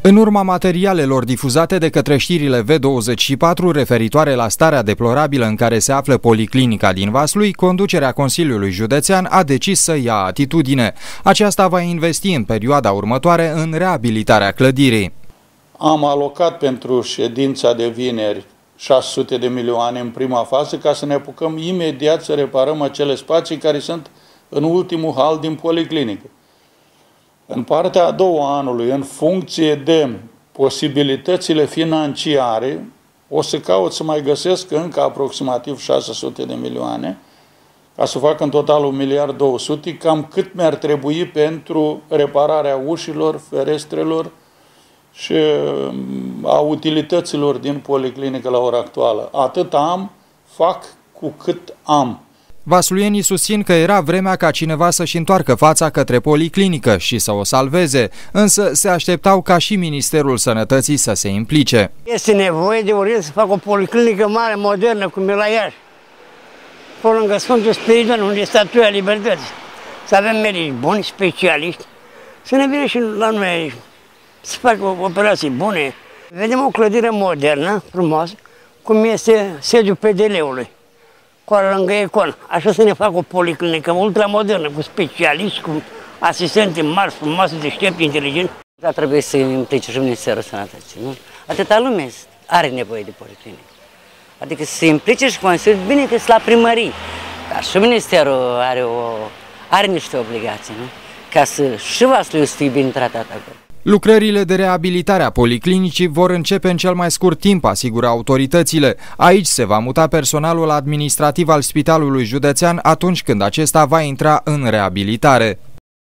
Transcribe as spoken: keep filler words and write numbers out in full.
În urma materialelor difuzate de către știrile V douăzeci și patru referitoare la starea deplorabilă în care se află policlinica din Vaslui, conducerea Consiliului Județean a decis să ia atitudine. Aceasta va investi în perioada următoare în reabilitarea clădirii. Am alocat pentru ședința de vineri șase sute de milioane în prima fază ca să ne apucăm imediat să reparăm acele spații care sunt în ultimul hal din policlinică. În partea a doua anului, în funcție de posibilitățile financiare, o să caut să mai găsesc încă aproximativ șase sute de milioane, ca să fac în total un miliard două sute, cam cât mi-ar trebui pentru repararea ușilor, ferestrelor și a utilităților din policlinică la ora actuală. Atât am, fac cu cât am. Vasluienii susțin că era vremea ca cineva să-și întoarcă fața către policlinică și să o salveze, însă se așteptau ca și Ministerul Sănătății să se implice. Este nevoie de urgență să facă o policlinică mare, modernă, cum e la Iași, pe lângă Sfântul Spiridon, unde este Statuia Libertății. Să avem medici buni, specialiști, să ne vină și la noi aici, să facă operații bune. Vedem o clădire modernă, frumoasă, cum este sediul P D L-ului. Acolo lângă Econ. Așa să ne facă o policlinică ultramodernă, cu specialiști, cu asistente mari, frumoase, deștepți, inteligenți. Dar trebuie să implice și Ministerul Sănătății, nu? Atâta lume are nevoie de policlinică. Adică să se implice și Consiliul, bine că sunt la primării, dar și Ministerul are, o, are niște obligații, nu? Ca să și Vaslui să fie bine tratat acolo. Lucrările de reabilitare a policlinicii vor începe în cel mai scurt timp, asigură autoritățile. Aici se va muta personalul administrativ al Spitalului Județean atunci când acesta va intra în reabilitare.